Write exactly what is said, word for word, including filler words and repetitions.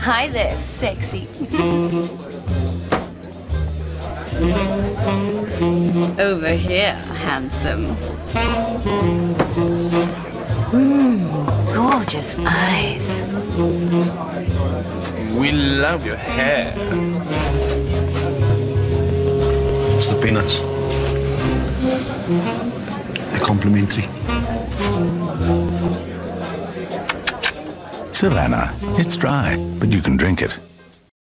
Hi there, sexy. Over here, handsome. Mmm, gorgeous eyes. We love your hair. It's the peanuts. They're complimentary. Savanna, it's dry, but you can drink it.